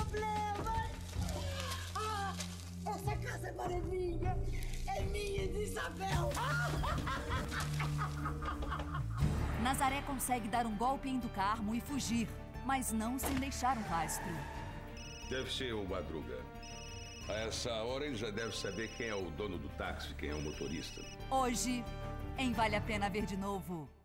problemas. Essa casa agora é minha. É minha de Isabel. Nazaré consegue dar um golpe em Ducarmo e fugir, mas não sem deixar um rastro. Deve ser o Madruga. A essa hora ele já deve saber quem é o dono do táxi, quem é o motorista. Hoje, em Vale a Pena Ver de Novo.